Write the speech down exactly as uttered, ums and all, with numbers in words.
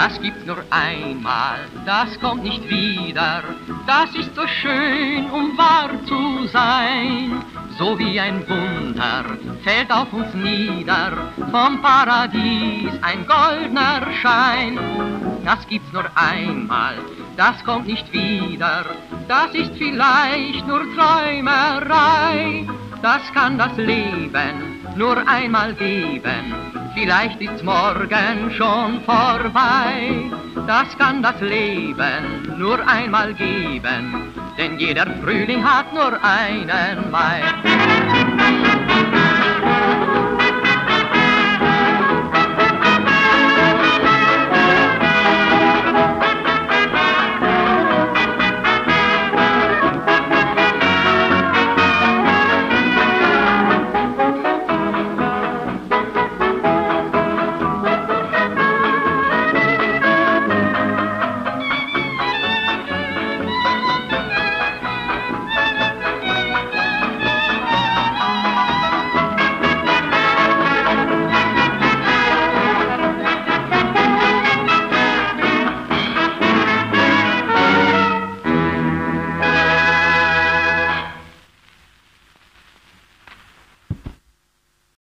Das gibt's nur einmal, das kommt nicht wieder. Das ist so schön, um wahr zu sein. So wie ein Wunder fällt auf uns nieder, vom Paradies ein goldener Schein. Das gibt's nur einmal, das kommt nicht wieder. Das ist vielleicht nur Träumerei. Das kann das Leben nur einmal geben. Vielleicht ist's morgen schon vorbei. Das kann das Leben nur einmal geben, denn jeder Frühling hat nur einen Mai.